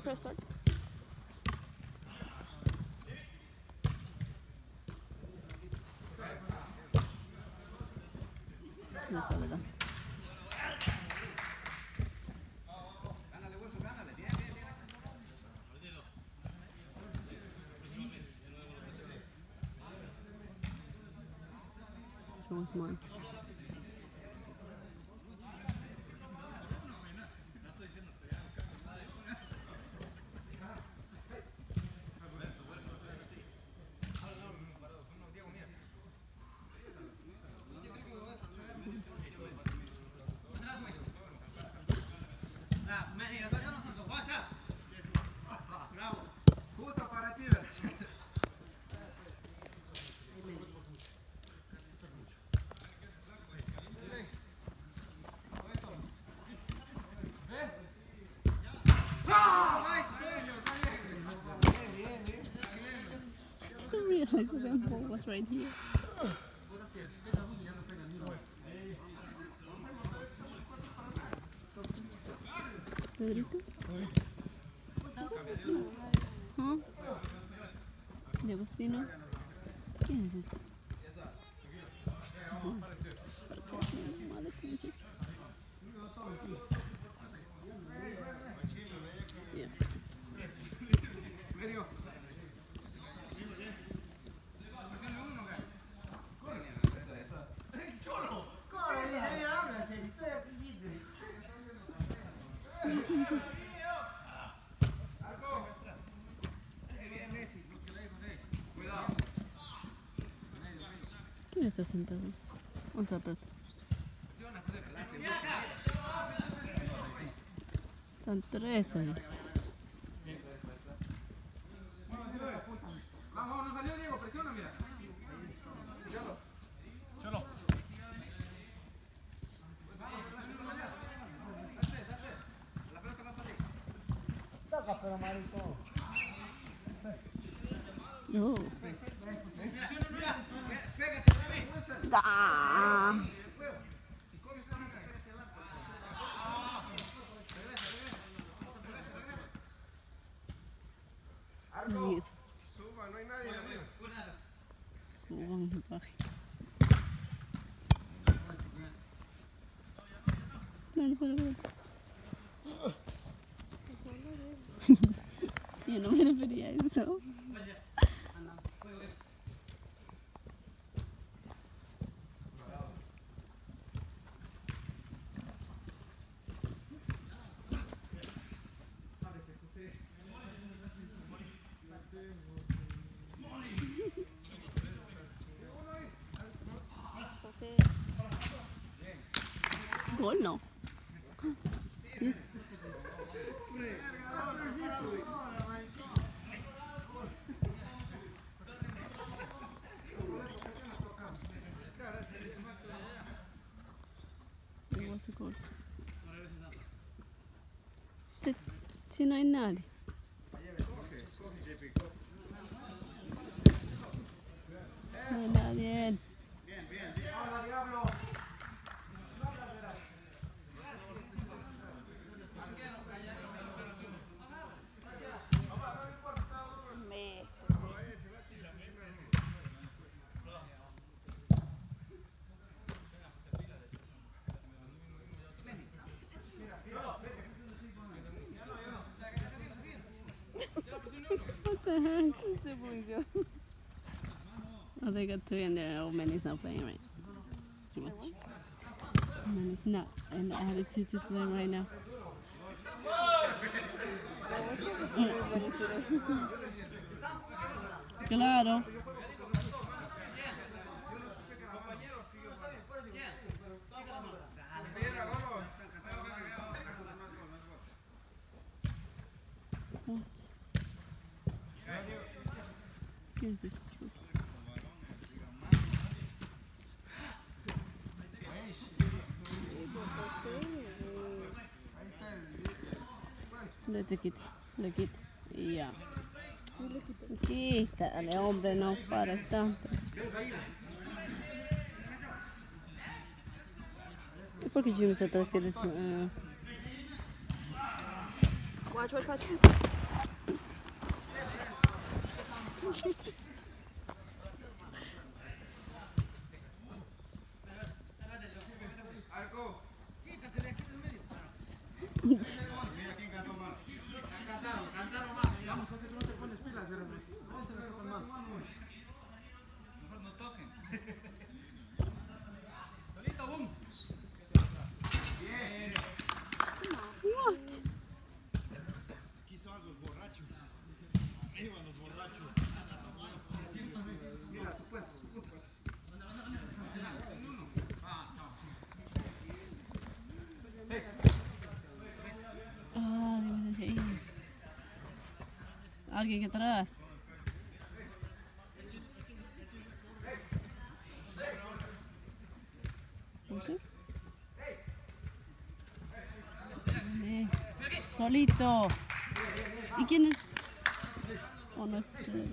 press start. No sabe nada. Come on. I realized the ball was right here. Pedrito? ¿Ah? ¿De Agustino? ¿Quién es este? Oh, ¿para qué mal este muchacho? Yeah. ¿Quién está sentado? Vamos a apretar. Están tres ahí. Vamos, no salió Diego, presiona, mira. Cholo. La pelota va para ti. Toca, pero maricón. No. Mira, pégate, ¡Ah! Suba, no hay nadie. Suban y bajen. Dale, dale. Yo no me refería a eso. Gol no. Yes. Se corta. Si no hay nadie. No hay nadie. What the heck? Oh, they got three and their old man is not playing right. Too much. Man is not in the attitude to play right now. Claro. What? ¿Quién es este chulo? Le quita. Y ya. Quítale, hombre, no para tanto. ¿Y por qué Jimmy se atrás si eres... Watch. Arco, quítate de aquí del medio. Mira quién cantó más. Cantaron más. Vamos, José, que no te pones pilas, pero no te cantan más. Mejor no toquen. Solito, boom. Bien. What? Quiso algo el borracho. Arriba los borrachos. Mira, tu cuenta. Ah, ¿qué me decía ahí? Alguien que atrás. ¿Qué? Solito. ¿Y quién es? Oh, no es.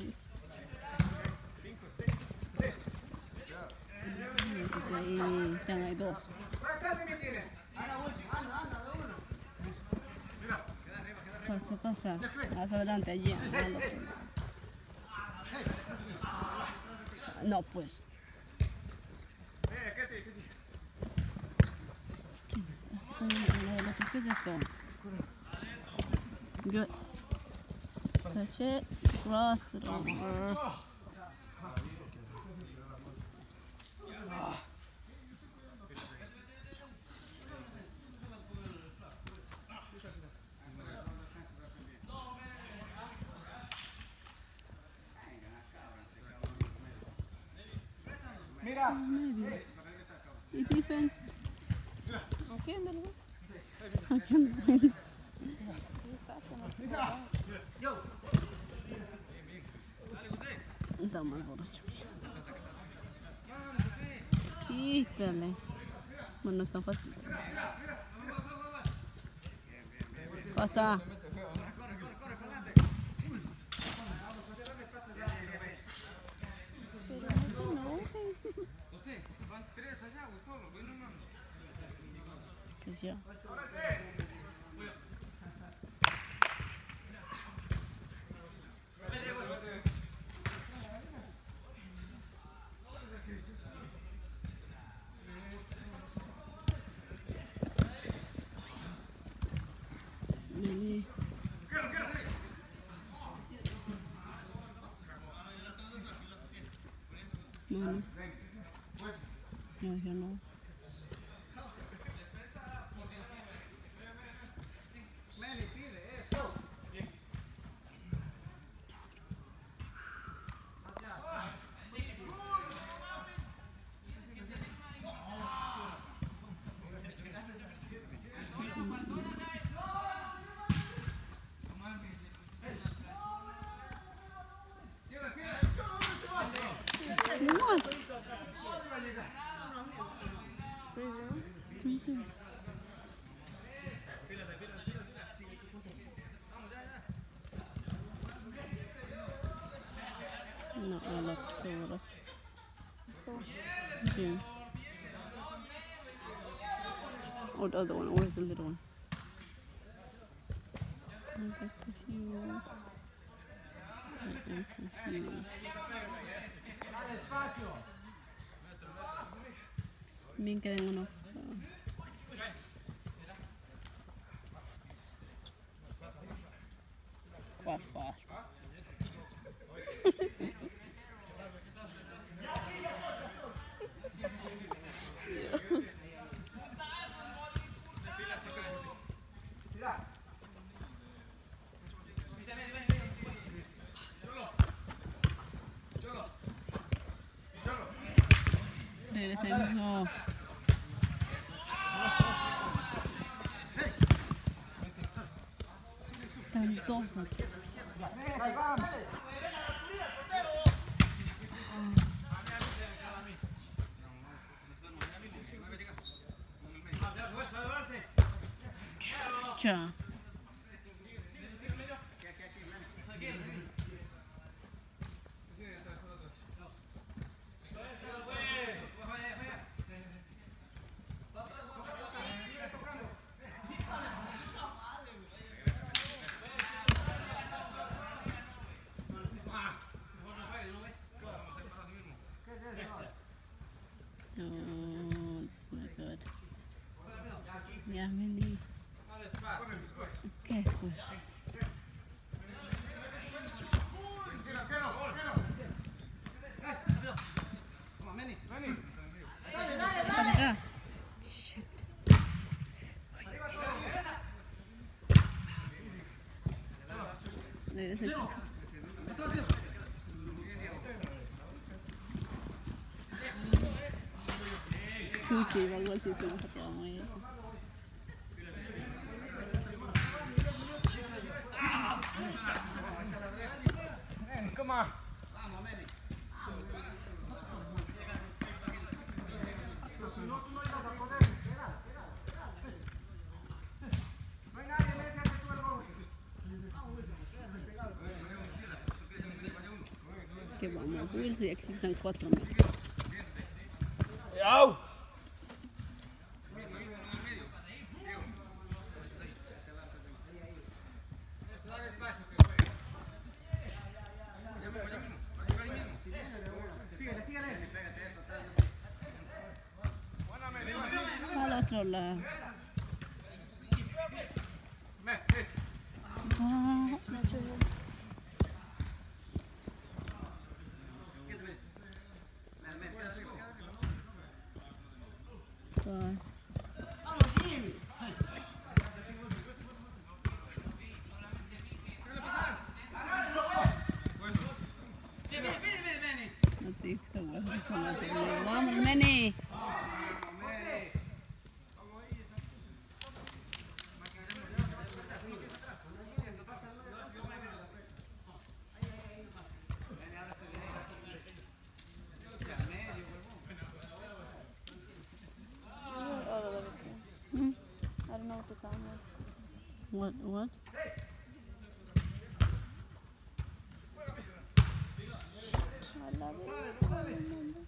Ahí están, hay dos. Pasa. Más adelante, allí. No, pues. ¿Qué es esto? Good. Touch it. Cross it over. Mira. ¿Y defense? Okay, then go. Yo. Está más borracho. Quítale. Bueno, no es tan fácil. Pasa. Pero no se enojen. Van tres allá, güey, solo, güey, no mames. Pues ya. Vení. Bueno. Yo no. Meli, pide esto. What? No, no, estoy borracho. Yeah. Oh, the other one. Where's the little one? I'm confused. I am confused. Bien que den uno. Papá. Regresemos. Están dos. Cha. Después. Para acá. Shit. Regresa el chico. Puchi, algo así, pero no se queda muy bien. Come on. Que vamos, Wilson, ya existen 4 metros. ¡Au! Al otro lado. No te digo que esa hueá es una terrible. Vamos, nene. I don't know what the sound was. What? I love it.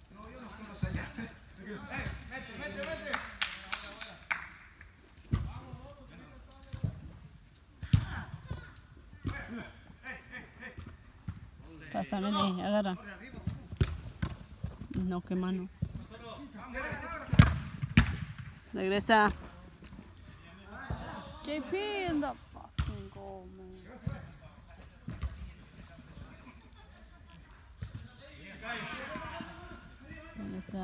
Pásame, agarra. No, qué mano. Regresa. JP in the fucking goal, man. Regresa.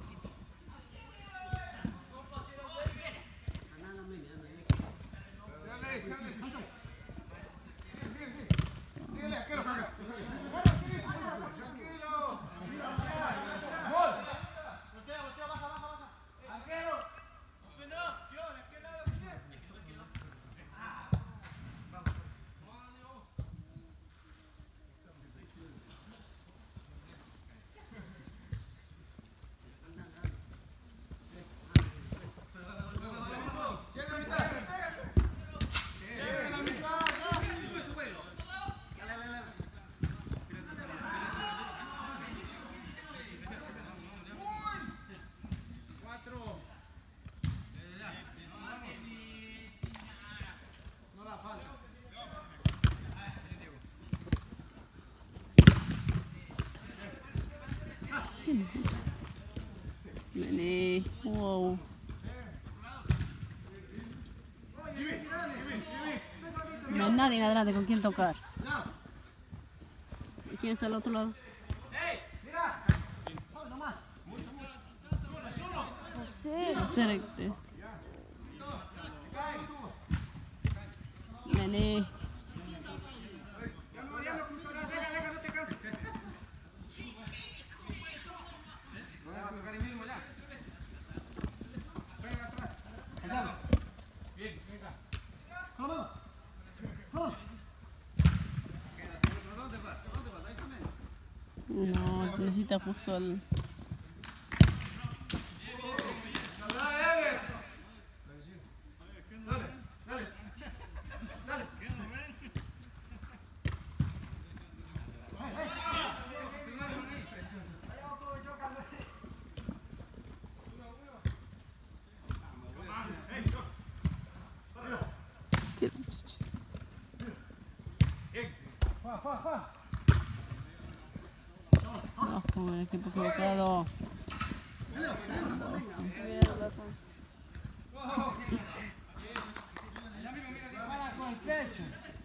Vení. Wow. No hay nadie adelante con quien tocar. ¿Y quién está al otro lado? That's it. Vení. No, necesita justo el... No, con el equipo equivocado. Yeah, that one. el pecho.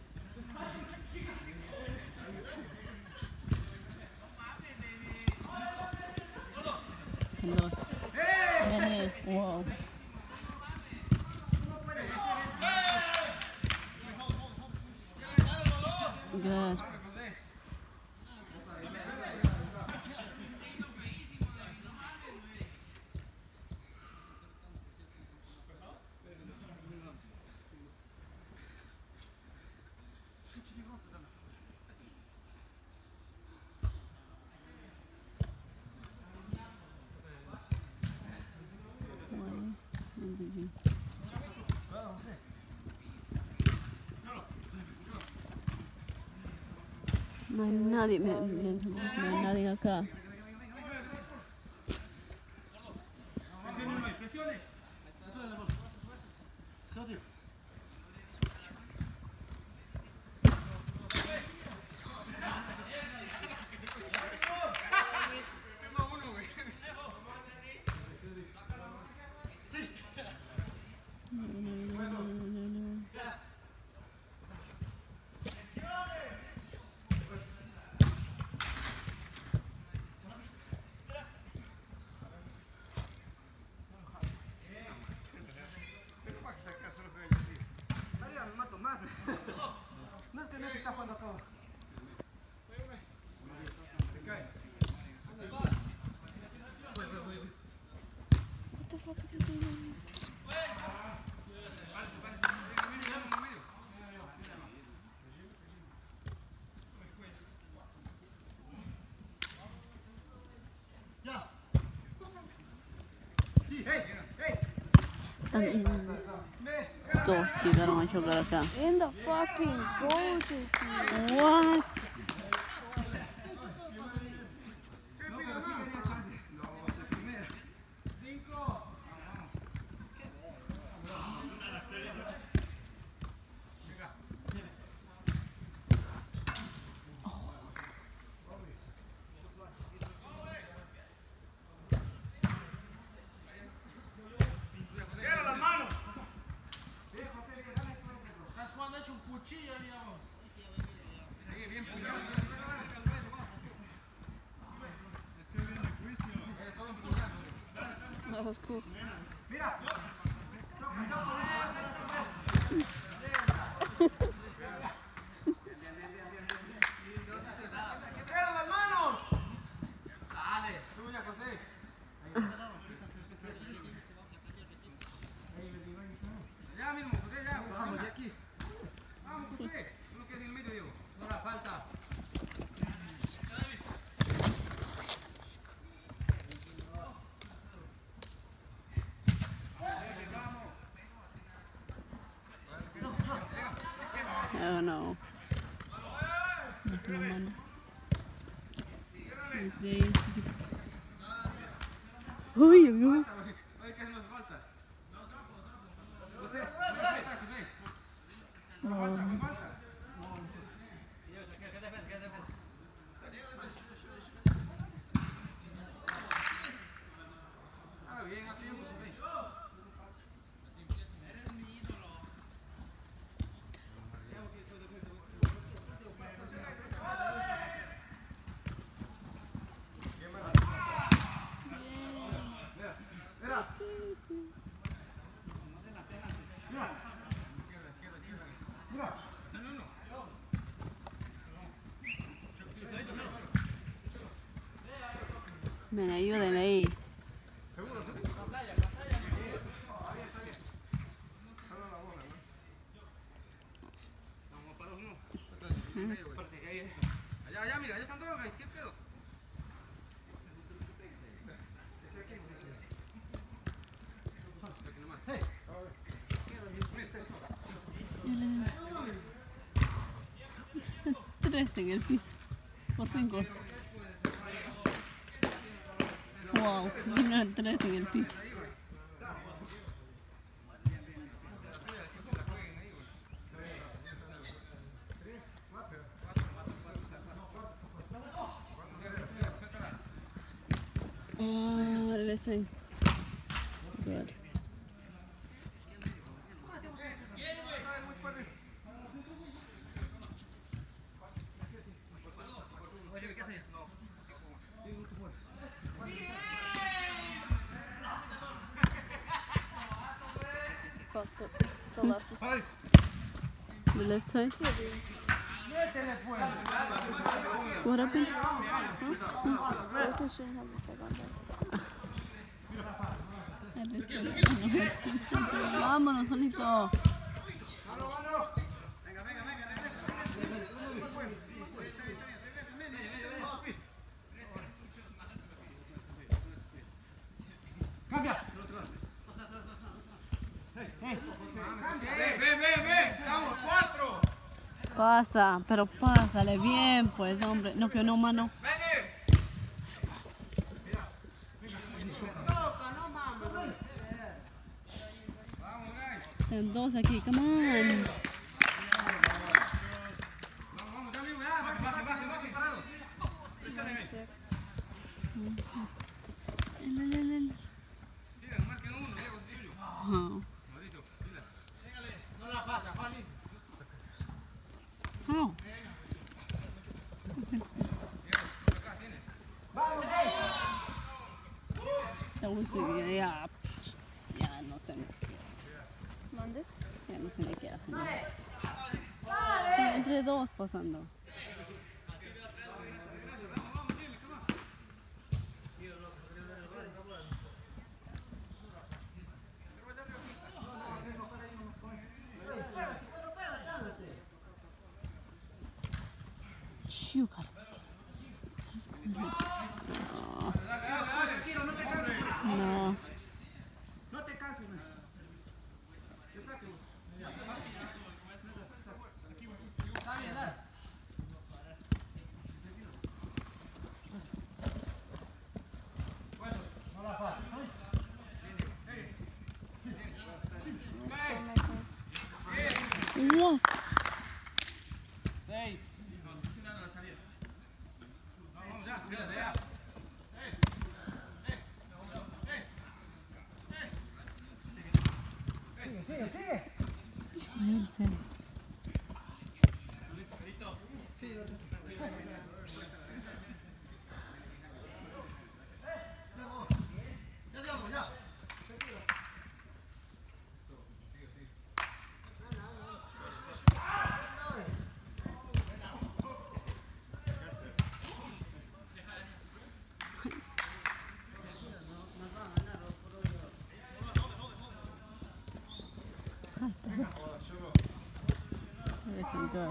Dos. Vení. Wow. Good. No hay nadie, no hay nadie acá. Presione. No es que no se está jugando acá. What the fuck is he doing? Ya. Sí, hey, hey. Todos llegaron a chocar acá. In the fucking goal, dude. What? No, pero sí tenía chance. La primera. 5. Estás jugando hecho un cuchillo, digamos. Sigue bien puñado. Estoy viendo el juicio. Todo empuñado. That was cool. Mira. ¡Pero las manos! Dale, tuya, José. Ya mismo, José, ya. Vamos de aquí. Vamos, José. Tú no quedas en el medio, Diego. No la falta. Oh no. No mano. Uy, uy, uy. Oye, ¿qué nos falta? José, ah, bien, a tiempo, José. Eres mi ídolo. Mira. Me ayuden ahí. ¿Seguro? Allá, allá, mira, allá están todos, guys. ¿Qué pedo? Tres en el piso. Por fin gol. Wow, pusieron tres en el piso. Regresé. Good. left side. Métele, pues. What happened? Eso sí, no me pegando. Vámonos, solito. Venga, venga, venga, regresa. Cambia. Ven. Estamos 4. Pasa, pero pásale bien, pues, hombre. No, que no, mano. Están dos aquí, come on. Vamos, ya amigo, ya. Baje, parado. Sigan, marquen uno, Diego, tuyo. Oh. Mauricio, pilas. No la falta, Juan. How? That was yeah. Ya no sé qué hace. ¿Mande? Ya no sé ni qué hace. Entre dos pasando. You gotta make it. He's good. Tranquilo, no te canses. No. No te canses, man. Está bien, dale. No la falta. What? 6. Vamos ya, quédate ya. Sigue. Wilson. Listen good.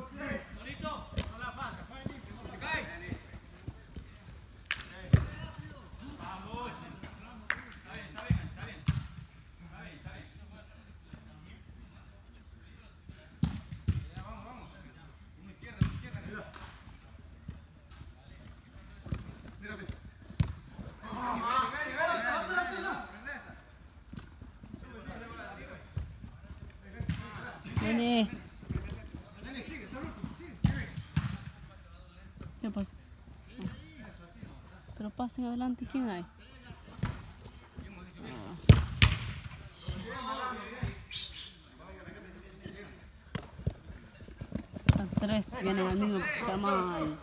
Vení. ¿Qué pasó? No. Pero pasen adelante, ¿quién hay? Están tres, vienen al mismo. Come on.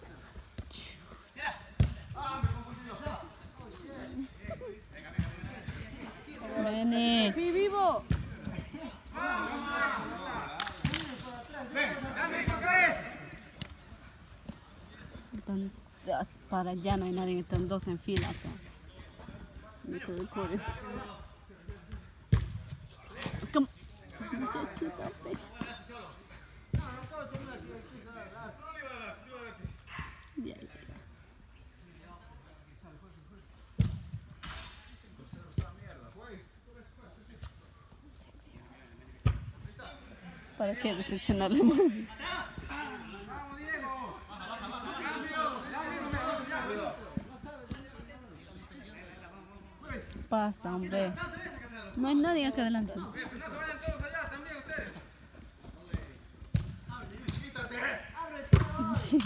Vení. ¡Sí, vivo! Están para allá, no hay nadie, están dos en fila acá. Mr. Recorders. Come. Muchachita, ve. Ya, ya. ¿Para qué decepcionarle más? Pasa, hombre. No hay nadie acá adelante. No se vayan todos allá, también ustedes. Sí.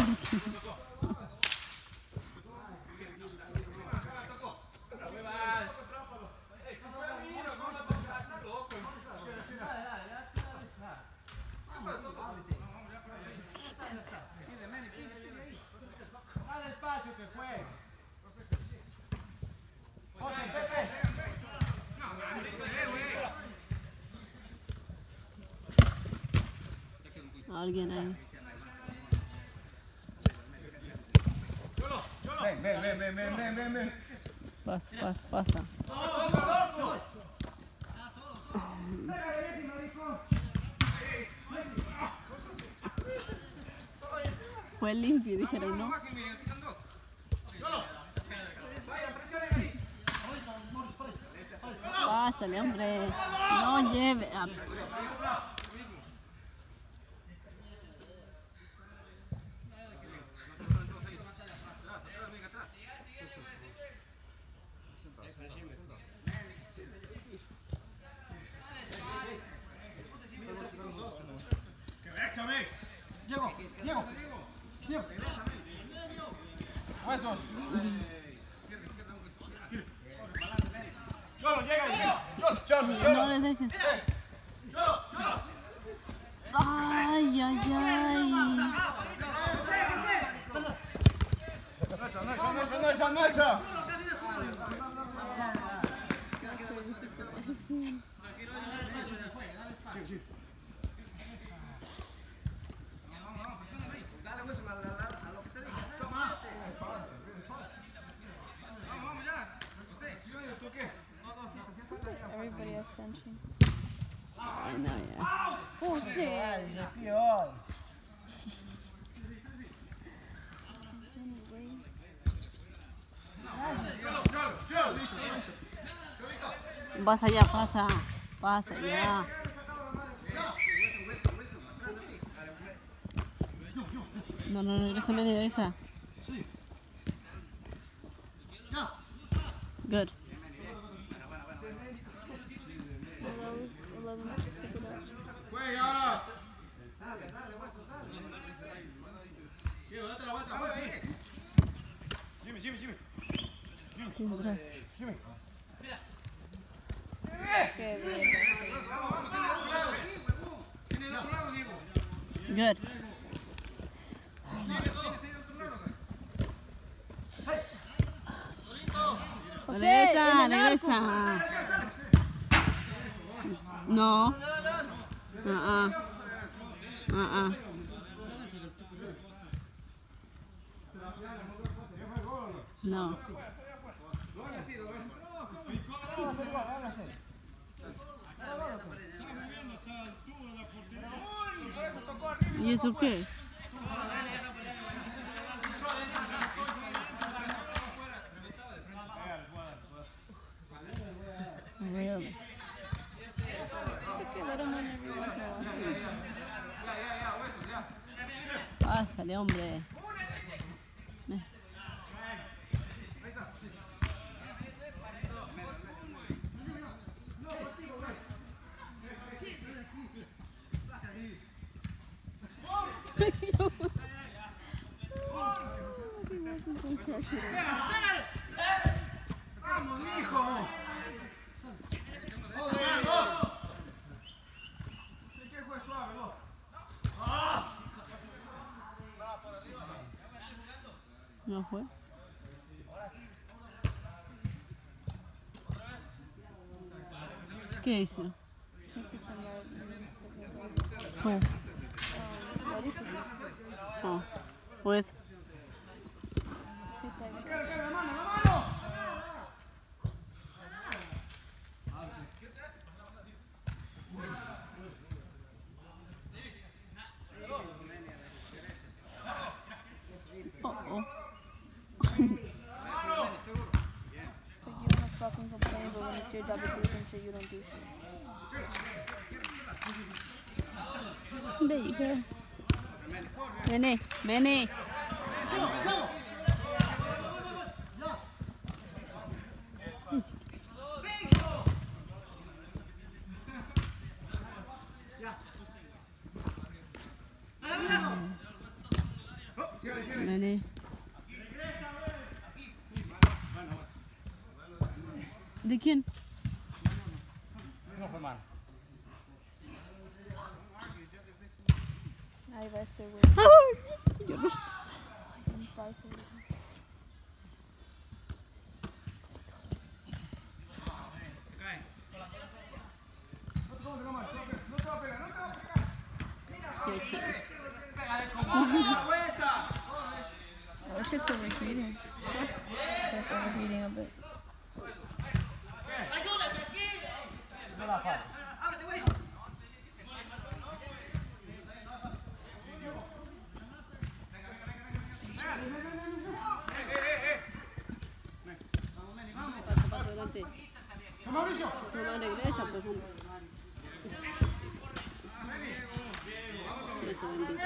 Dale espacio que juegue. alguien ahí. Ven. Pasa. Fue limpio, dijeron, ¿no? Pásale, hombre. No lleve. Diego. Huesos. Cholo, llega ahí. Cholo. No le dejes. Ay. Nacho. Dale, Wilson, a lo que te digo. Vamos ya. Everybody has tension. I know, yeah. Oh, shit. Pasa ya, pasa ya. No, regresa. Good. 11, pick it up. Juega. Jimmy. Atrás. Qué bien. Good. Regresa. No. No. ¿Y eso qué? Really? It's okay, let him win every once in a while. Pásale, hombre. ¡Vamos, mijo! No fue. ¿Qué hizo? Where? What is it? Oh, with. Like you wanna fucking complain, but when it's your job to do some shit, you don't do shit. There you go. Many. Many. ¿De quién? No fue mal. Ahí va este güey. Yo no. Un paso. Qué chido. That shit's overheating. It's like overheating a bit. Pasa para adelante. No regresa, pues hombre. Eso, bendito.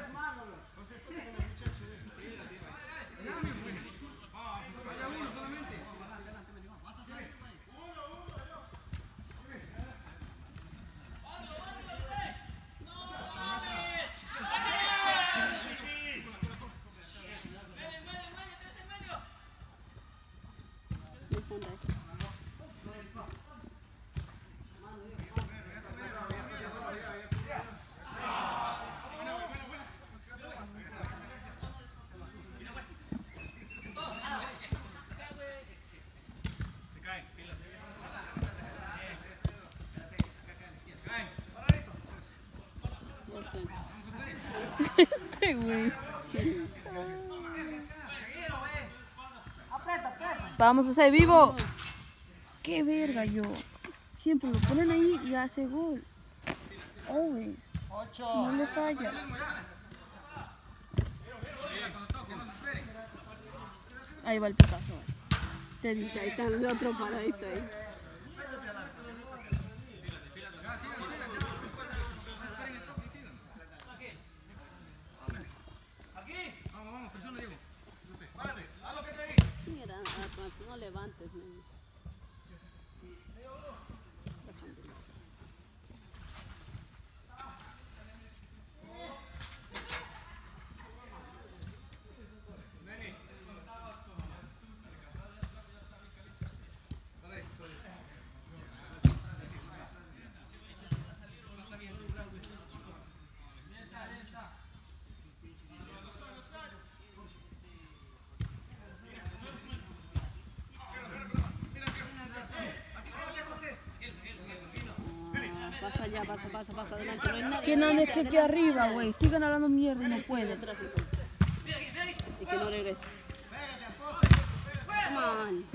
Este güey. Vamos a hacer vivo. Qué verga yo. Siempre lo ponen ahí y hace gol. Always. No le falla. Ahí va el Picasso. Te dije, ahí está el otro paradito ahí. Mira, no levantes, niño. Pasa allá, pasa, adelante. No hay nadie. ¿Quién anda aquí arriba, güey? Sigan hablando mierda y no pueden. Y que no regrese. Come on.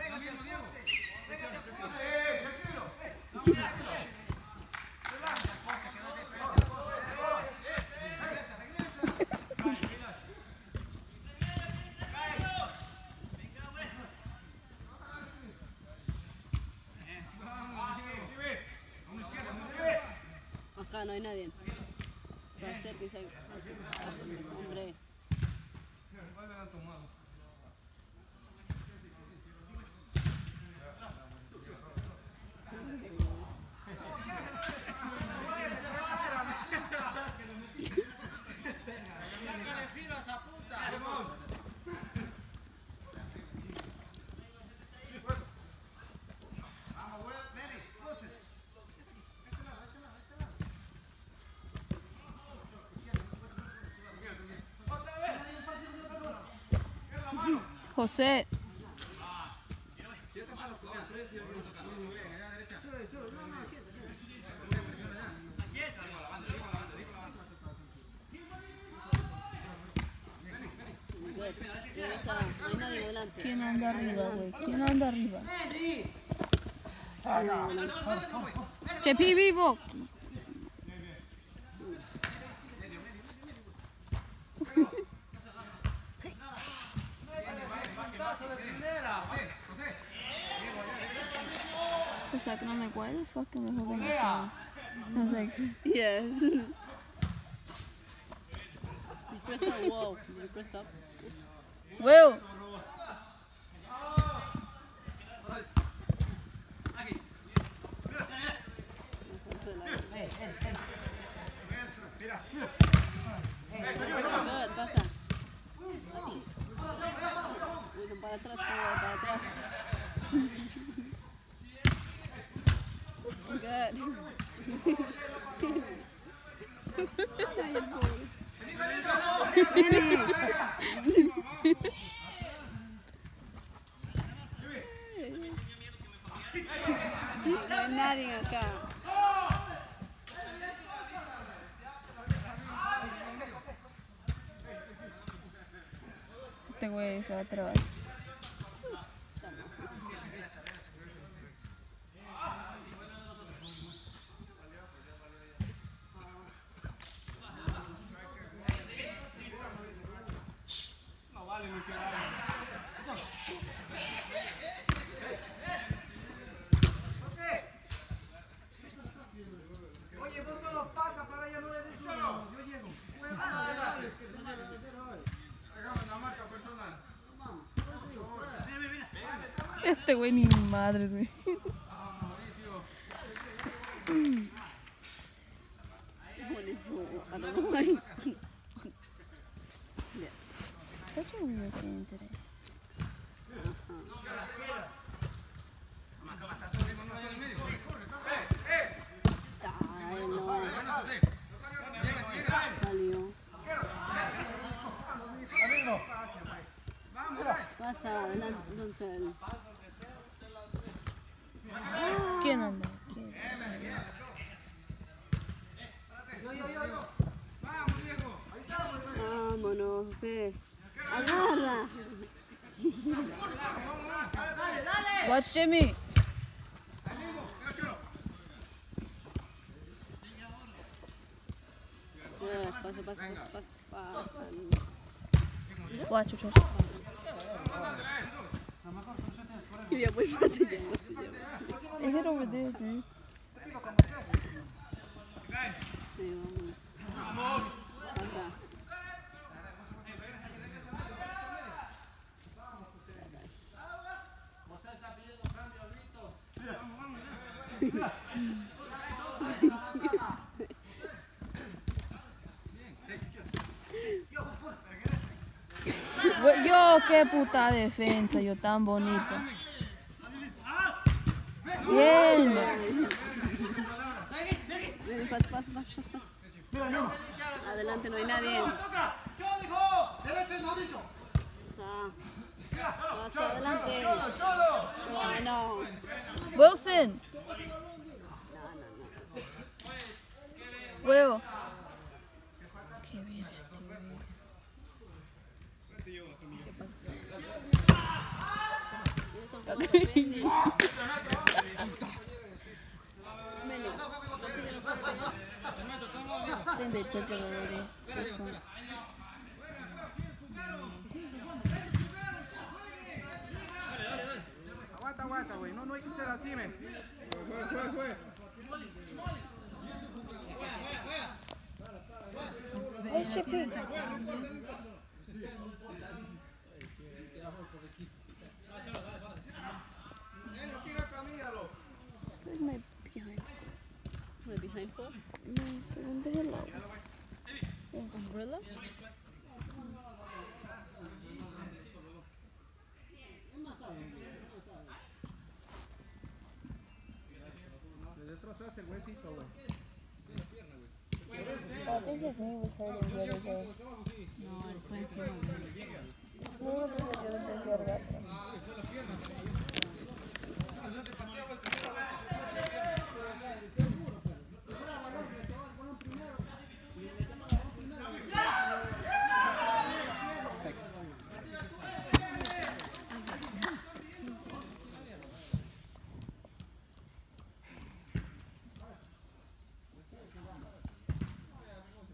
Acá no hay nadie. Va a ser que se... Hombre. José. No hay nadie delante. ¿Quién anda arriba, güey? ¿Quién anda arriba? Chepi vivo. For a second, I'm like, why the fuck am I holding my phone? I was like, Yes. You press up, whoa. You press up. Oops. Will. Good, pasa. Para atrás, para atrás. Good. Ay, el pobre. No hay nadie acá. Este güey se va a trabar. No vale, no quiero. Oye, vos solo pasa para allá, no le des duro. Yo llego. Hagamos la marca personal. Este güey ni madres, güey. I don't know why. Such a weird game today. Salió. Pasa adelante, entonces. ¿Quién anda? ¿Quién? Vámonos, José. Agarra. Watch Jimmy. Pasa. Watch it. Y ya pues no se llama. It hit over there, dude. Sí, vámonos. Pasa. Yo, qué puta defensa, yo tan bonita. Bien. Ven, pasa. Adelante, no hay nadie. Pasa adelante. No. Wilson. Will. Qué bien este güey. Then they took it already. This one. Aguanta, güey. No hay que ser así, men. Where's Chippy? Where's my behind? My behind foot. No, segundo hello. Umbrella. Le destrozaste el huesito, güey. I think his knee was hurting the other day. No, el fue encima de él. No, because the other day he had a bathroom.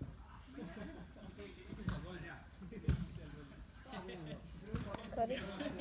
Cut it.